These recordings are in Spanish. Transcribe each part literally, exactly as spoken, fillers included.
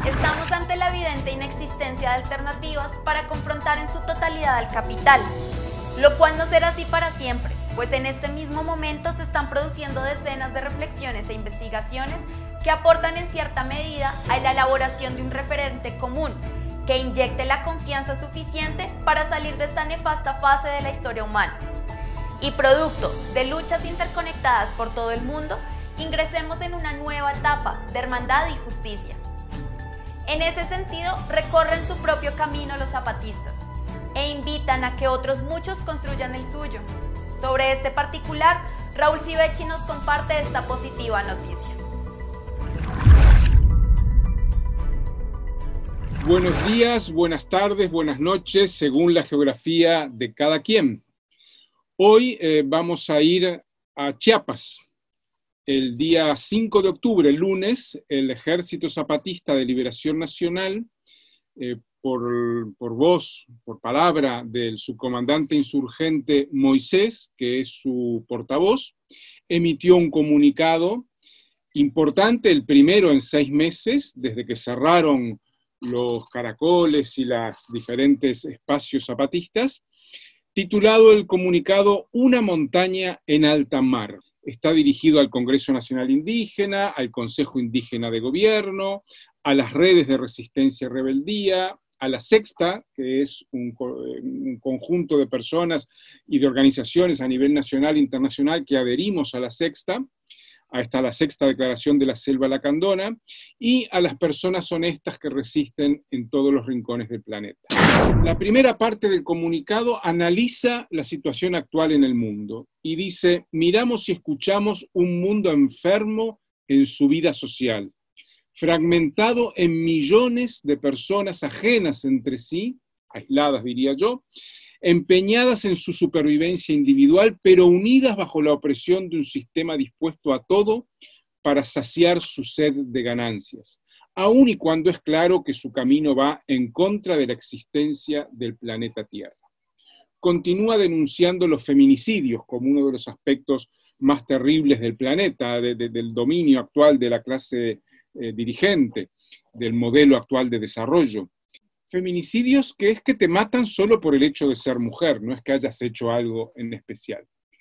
Estamos ante la evidente inexistencia de alternativas para confrontar en su totalidad al capital, lo cual no será así para siempre, pues en este mismo momento se están produciendo decenas de reflexiones e investigaciones que aportan en cierta medida a la elaboración de un referente común que inyecte la confianza suficiente para salir de esta nefasta fase de la historia humana. Y producto de luchas interconectadas por todo el mundo, ingresemos en una nueva etapa de hermandad y justicia. En ese sentido, recorren su propio camino los zapatistas e invitan a que otros muchos construyan el suyo. Sobre este particular, Raúl Civechi nos comparte esta positiva noticia. Buenos días, buenas tardes, buenas noches, según la geografía de cada quien. Hoy eh, vamos a ir a Chiapas. El día cinco de octubre, el lunes, el Ejército Zapatista de Liberación Nacional, eh, por, por voz, por palabra del subcomandante insurgente Moisés, que es su portavoz, emitió un comunicado importante, el primero en seis meses, desde que cerraron los caracoles y los diferentes espacios zapatistas, titulado el comunicado Una montaña en alta mar. Está dirigido al Congreso Nacional Indígena, al Consejo Indígena de Gobierno, a las redes de resistencia y rebeldía, a la Sexta, que es un, un conjunto de personas y de organizaciones a nivel nacional e internacional que adherimos a la Sexta, hasta la Sexta Declaración de la Selva Lacandona, y a las personas honestas que resisten en todos los rincones del planeta. La primera parte del comunicado analiza la situación actual en el mundo y dice: miramos y escuchamos un mundo enfermo en su vida social, fragmentado en millones de personas ajenas entre sí, aisladas diría yo, empeñadas en su supervivencia individual, pero unidas bajo la opresión de un sistema dispuesto a todo para saciar su sed de ganancias, aun y cuando es claro que su camino va en contra de la existencia del planeta Tierra. Continúa denunciando los feminicidios como uno de los aspectos más terribles del planeta, de, de, del dominio actual de la clase eh, dirigente, del modelo actual de desarrollo. Feminicidios que es que te matan solo por el hecho de ser mujer, no es que hayas hecho algo en especial.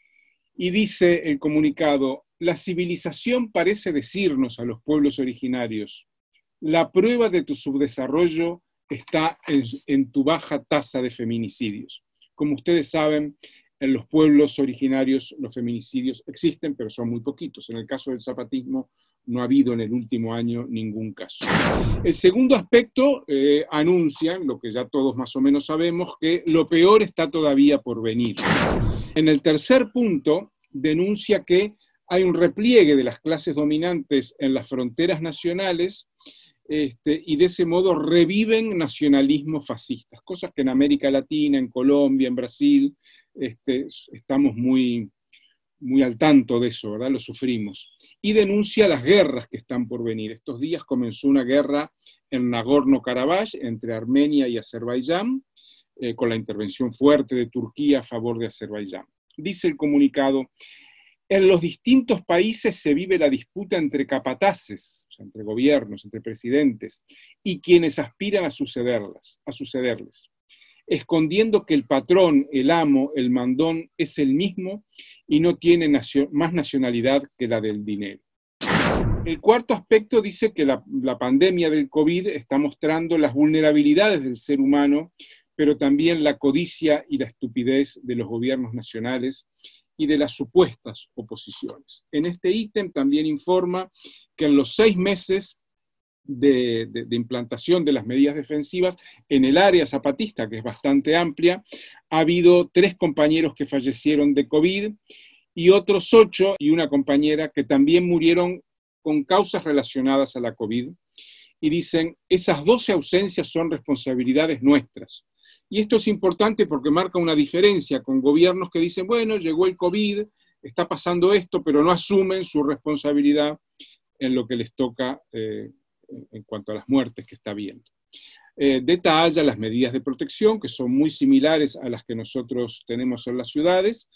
Y dice el comunicado: la civilización parece decirnos a los pueblos originarios: la prueba de tu subdesarrollo está en, en tu baja tasa de feminicidios. Como ustedes saben, en los pueblos originarios los feminicidios existen, pero son muy poquitos. En el caso del zapatismo no ha habido en el último año ningún caso. El segundo aspecto eh, anuncia, lo que ya todos más o menos sabemos, que lo peor está todavía por venir. En el tercer punto denuncia que hay un repliegue de las clases dominantes en las fronteras nacionales, Este, y de ese modo reviven nacionalismos fascistas, cosas que en América Latina, en Colombia, en Brasil, este, estamos muy, muy al tanto de eso, ¿verdad? Lo sufrimos. Y denuncia las guerras que están por venir. Estos días comenzó una guerra en Nagorno-Karabaj entre Armenia y Azerbaiyán, eh, con la intervención fuerte de Turquía a favor de Azerbaiyán. Dice el comunicado: en los distintos países se vive la disputa entre capataces, o sea, entre gobiernos, entre presidentes, y quienes aspiran a sucederlas, a sucederles, escondiendo que el patrón, el amo, el mandón es el mismo y no tiene nacio- más nacionalidad que la del dinero. El cuarto aspecto dice que la, la pandemia del COVID está mostrando las vulnerabilidades del ser humano, pero también la codicia y la estupidez de los gobiernos nacionales y de las supuestas oposiciones. En este ítem también informa que en los seis meses de, de, de implantación de las medidas defensivas en el área zapatista, que es bastante amplia, ha habido tres compañeros que fallecieron de COVID y otros ocho y una compañera que también murieron con causas relacionadas a la COVID. Y dicen: esas doce ausencias son responsabilidades nuestras. Y esto es importante porque marca una diferencia con gobiernos que dicen: bueno, llegó el COVID, está pasando esto, pero no asumen su responsabilidad en lo que les toca eh, en cuanto a las muertes que está habiendo. Eh, detalla las medidas de protección, que son muy similares a las que nosotros tenemos en las ciudades.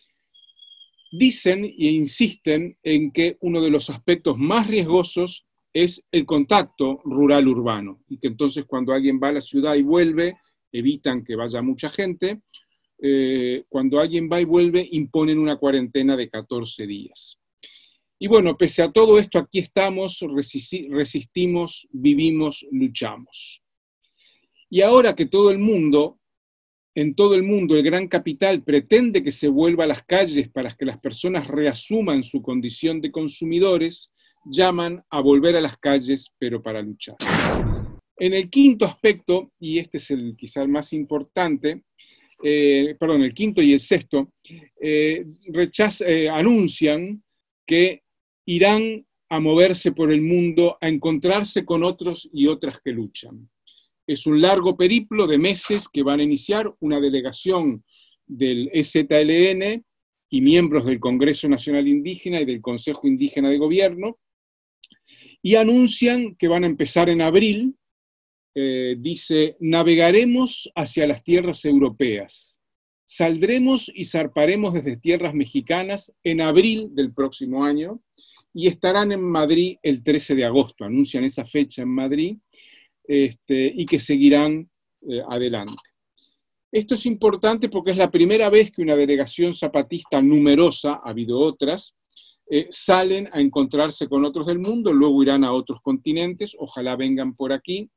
Dicen e insisten en que uno de los aspectos más riesgosos es el contacto rural-urbano, y que entonces cuando alguien va a la ciudad y vuelve, evitan que vaya mucha gente. Eh, cuando alguien va y vuelve, imponen una cuarentena de catorce días. Y bueno, pese a todo esto, aquí estamos, resistimos, vivimos, luchamos. Y ahora que todo el mundo, en todo el mundo, el gran capital pretende que se vuelva a las calles para que las personas reasuman su condición de consumidores, llaman a volver a las calles, pero para luchar. En el quinto aspecto, y este es el quizá el más importante, eh, perdón, el quinto y el sexto, eh, rechaz, eh, anuncian que irán a moverse por el mundo, a encontrarse con otros y otras que luchan. Es un largo periplo de meses que van a iniciar una delegación del E Z L N y miembros del Congreso Nacional Indígena y del Consejo Indígena de Gobierno, y anuncian que van a empezar en abril. Eh, dice, navegaremos hacia las tierras europeas, saldremos y zarparemos desde tierras mexicanas en abril del próximo año, y estarán en Madrid el trece de agosto, anuncian esa fecha en Madrid, este, y que seguirán eh, adelante. Esto es importante porque es la primera vez que una delegación zapatista numerosa, ha habido otras, eh, salen a encontrarse con otros del mundo, luego irán a otros continentes, ojalá vengan por aquí,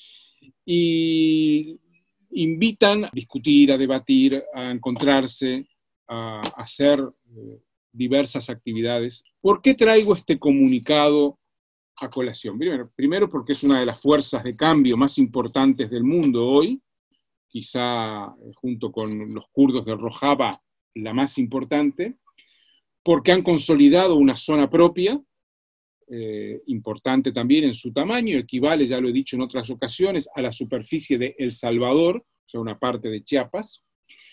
y invitan a discutir, a debatir, a encontrarse, a hacer eh, diversas actividades. ¿Por qué traigo este comunicado a colación? Primero, primero porque es una de las fuerzas de cambio más importantes del mundo hoy, quizá eh, junto con los kurdos de Rojava, la más importante, porque han consolidado una zona propia, eh, importante también en su tamaño, equivale, ya lo he dicho en otras ocasiones, a la superficie de El Salvador, o sea, una parte de Chiapas.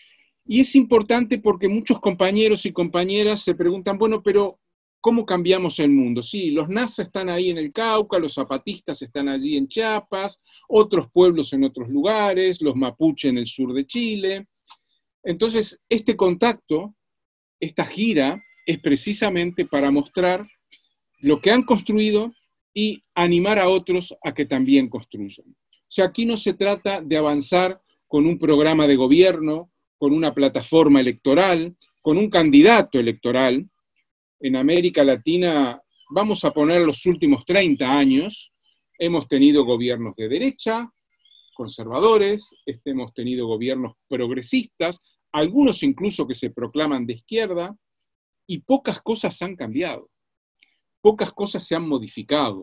Y es importante porque muchos compañeros y compañeras se preguntan, bueno, pero ¿cómo cambiamos el mundo? Sí, los nazis están ahí en el Cauca, los zapatistas están allí en Chiapas, otros pueblos en otros lugares, los mapuche en el sur de Chile. Entonces, este contacto, esta gira, es precisamente para mostrar lo que han construido y animar a otros a que también construyan. O sea, aquí no se trata de avanzar con un programa de gobierno, con una plataforma electoral, con un candidato electoral. En América Latina, vamos a poner los últimos treinta años, hemos tenido gobiernos de derecha, conservadores, este, hemos tenido gobiernos progresistas, algunos incluso que se proclaman de izquierda, y pocas cosas han cambiado, pocas cosas se han modificado.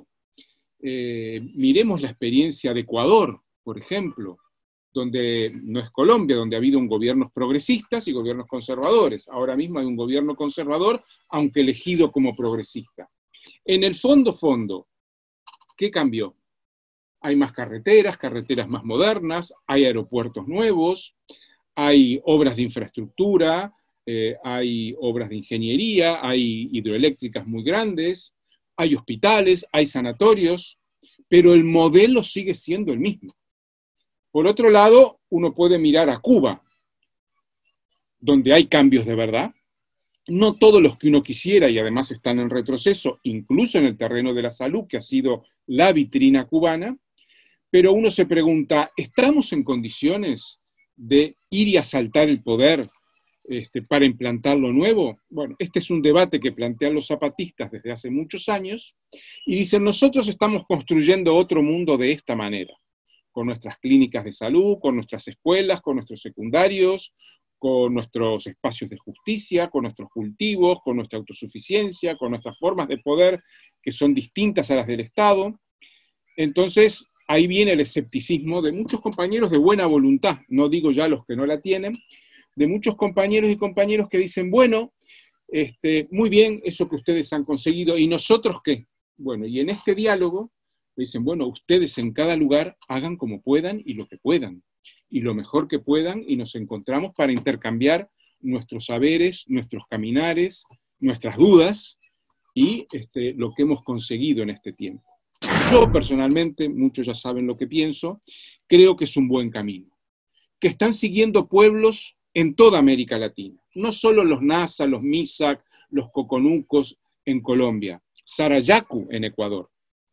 Eh, miremos la experiencia de Ecuador, por ejemplo, donde no es Colombia, donde ha habido un gobiernos progresistas y gobiernos conservadores. Ahora mismo hay un gobierno conservador, aunque elegido como progresista. En el fondo, fondo, ¿qué cambió? Hay más carreteras, carreteras más modernas, hay aeropuertos nuevos, hay obras de infraestructura, eh, hay obras de ingeniería, hay hidroeléctricas muy grandes, hay hospitales, hay sanatorios, pero el modelo sigue siendo el mismo. Por otro lado, uno puede mirar a Cuba, donde hay cambios de verdad, no todos los que uno quisiera y además están en retroceso, incluso en el terreno de la salud, que ha sido la vitrina cubana, pero uno se pregunta, ¿estamos en condiciones de ir y asaltar el poder este, para implantar lo nuevo? Bueno, este es un debate que plantean los zapatistas desde hace muchos años, y dicen, nosotros estamos construyendo otro mundo de esta manera, con nuestras clínicas de salud, con nuestras escuelas, con nuestros secundarios, con nuestros espacios de justicia, con nuestros cultivos, con nuestra autosuficiencia, con nuestras formas de poder que son distintas a las del Estado. Entonces, ahí viene el escepticismo de muchos compañeros de buena voluntad, no digo ya los que no la tienen, de muchos compañeros y compañeros que dicen, bueno, este, muy bien eso que ustedes han conseguido, ¿y nosotros qué? Bueno, y en este diálogo dicen, bueno, ustedes en cada lugar hagan como puedan y lo que puedan, y lo mejor que puedan, y nos encontramos para intercambiar nuestros saberes, nuestros caminares, nuestras dudas, y este, lo que hemos conseguido en este tiempo. Yo personalmente, muchos ya saben lo que pienso, creo que es un buen camino, que están siguiendo pueblos en toda América Latina, no solo los Nasa, los Misak, los Coconucos en Colombia, Sarayaku en Ecuador,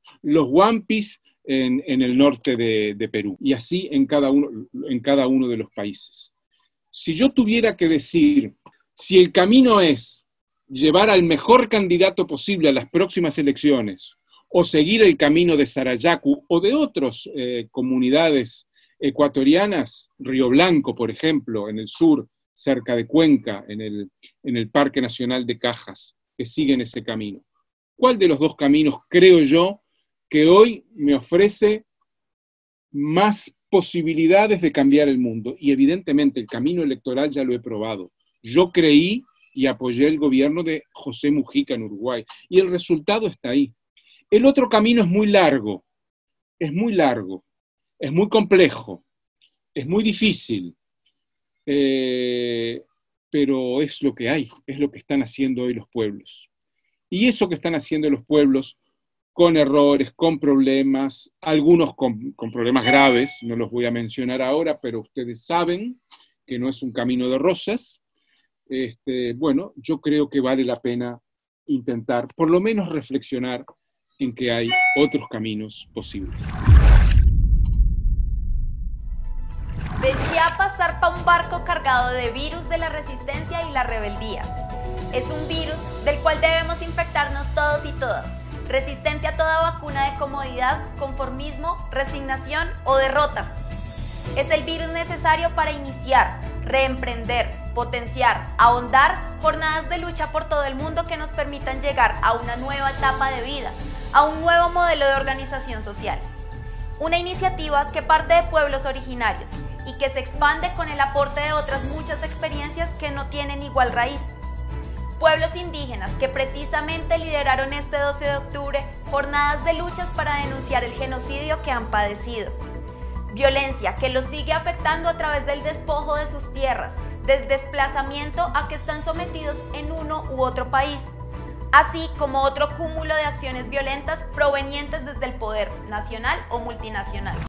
los Huampis en, en el norte de, de Perú, y así en cada, uno, en cada uno de los países. Si yo tuviera que decir, si el camino es llevar al mejor candidato posible a las próximas elecciones, o seguir el camino de Sarayaku o de otras eh, comunidades ecuatorianas, Río Blanco, por ejemplo, en el sur, cerca de Cuenca, en el, en el Parque Nacional de Cajas, que siguen ese camino. ¿Cuál de los dos caminos creo yo que hoy me ofrece más posibilidades de cambiar el mundo? Y evidentemente el camino electoral ya lo he probado. Yo creí y apoyé el gobierno de José Mujica en Uruguay, y el resultado está ahí. El otro camino es muy largo, es muy largo, es muy complejo, es muy difícil, eh, pero es lo que hay, es lo que están haciendo hoy los pueblos. Y eso que están haciendo los pueblos, con errores, con problemas, algunos con, con problemas graves, no los voy a mencionar ahora, pero ustedes saben que no es un camino de rosas. Este, bueno, yo creo que vale la pena intentar, por lo menos reflexionar en que hay otros caminos posibles. De Chiapas zarpa un barco cargado de virus de la resistencia y la rebeldía. Es un virus del cual debemos infectarnos todos y todas, resistente a toda vacuna de comodidad, conformismo, resignación o derrota. Es el virus necesario para iniciar, reemprender, potenciar, ahondar jornadas de lucha por todo el mundo que nos permitan llegar a una nueva etapa de vida, a un nuevo modelo de organización social. Una iniciativa que parte de pueblos originarios y que se expande con el aporte de otras muchas experiencias que no tienen igual raíz. Pueblos indígenas que precisamente lideraron este doce de octubre jornadas de luchas para denunciar el genocidio que han padecido. Violencia que los sigue afectando a través del despojo de sus tierras, del desplazamiento a que están sometidos en uno u otro país, así como otro cúmulo de acciones violentas provenientes desde el poder nacional o multinacional.